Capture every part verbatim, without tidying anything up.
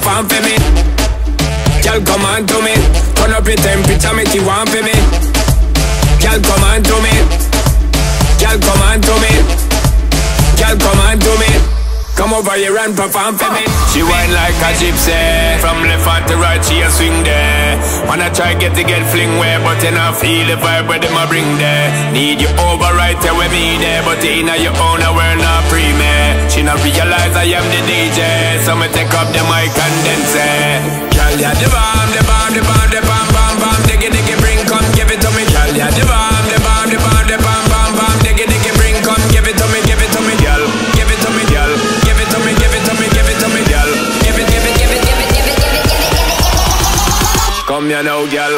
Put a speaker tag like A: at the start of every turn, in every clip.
A: perform for me. Girl, come on to me. Turn up your temperature, make you want for me. Girl, come on to me. Girl, come on to me. Girl, come on to me. Come over here and perform for me. She whine like a gypsy. From left hand to right, she a swing there. Wanna try get to get fling where, but you not feel the vibe where them a bring there. Need you over right there with me there, but in your own a world not free me. She not realize I am the D J, so me take up the mic and then say, girl, yeah, the bomb, the bomb, the bomb, the bomb, bomb, bomb, diggy, diggy, bring, come give it to me. Girl, yeah, the bomb, the bomb, the bomb, the bomb, bomb, bomb, diggy, diggy, bring, come give it to me, give it to me, girl, give it to me, girl. Give it to me, give it to me, give it to me, girl. Give it, give it, give it, give it, give it, give it, give it, give it. Come here now, girl.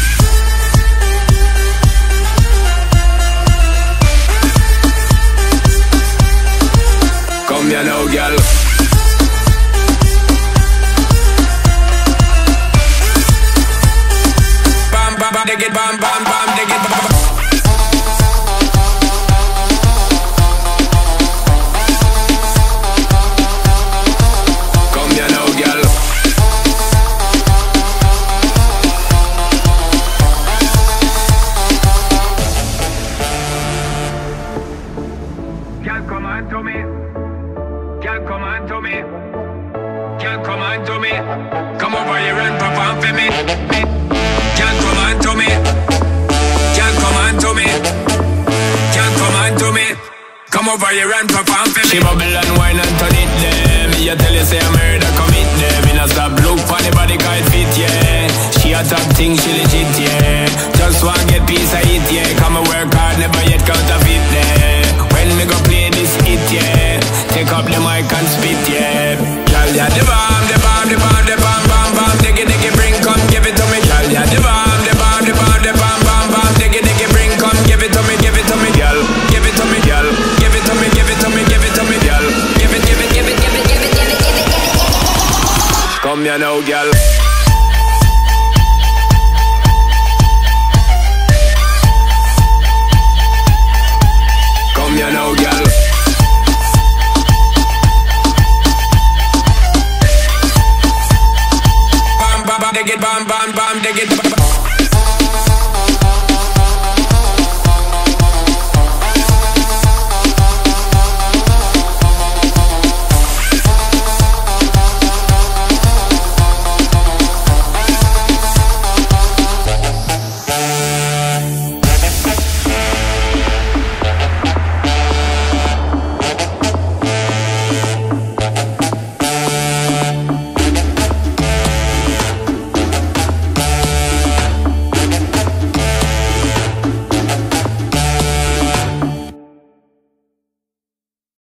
A: Come here now, girl. Bam, bam, bam, dig it, bam, bam, bam, dig it, bam, bam. Come on to me, girl, come on to me, girl, come on to me. Come over here and perform for me. Girl, come on to me, girl, come on to me, girl, come on to me. Come over here and perform for me. She bubble and wine and turn it there. Me a tell you say a murder commit there. Me not stop look for the body can't fit, yeah. She a top thing, she legit, yeah. Just want get piece of it, yeah. Come and work hard, never yet counterfeit there. When me go play this hit, yeah, take up the mic and spit, yeah. Girl, yeah, the bomb, the bomb, the bomb, the bomb, bomb, bomb, diggy, diggy, bring, come give it to me. Girl, yeah, the bomb, the bomb, the bomb, the bomb, bomb, bomb, diggy, diggy, bring, come give it to me, give it to me, girl. Give it to me, girl. Give it to me, give it to me, give it to me, girl. Give it, give it, give it, give it, give it, give it, give it, give it. Come here now, girl.